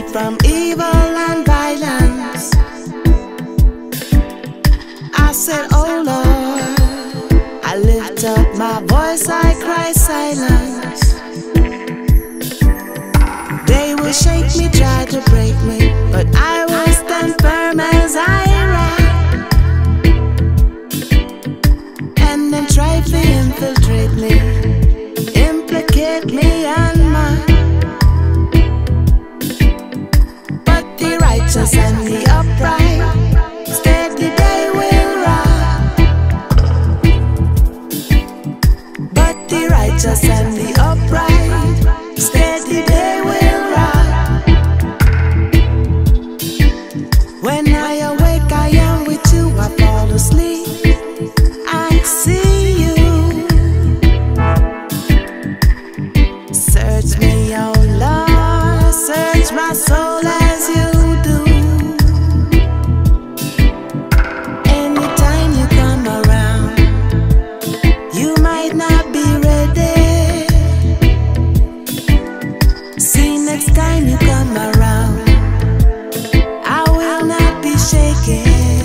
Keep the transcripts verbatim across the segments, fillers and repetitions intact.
from evil and violence. I said, oh Lord, I lift up my voice, I cry silence. They will shake me, try to break me, but I will stand firm as I rock. And then try to infiltrate me, implicate me and mine. But the righteous and the upright, steady they will rock. But the righteous and the upright, steady they will rock. When I awake, I am with you. I fall asleep, I see you. Search me, oh Lord, search my soul as you do. Anytime you come around, you might not be ready. See, next time you come around, I will not be shaken.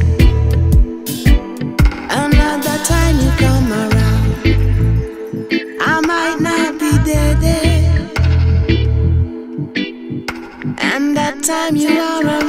Another time you come around, I might not be dead. And that time you are around,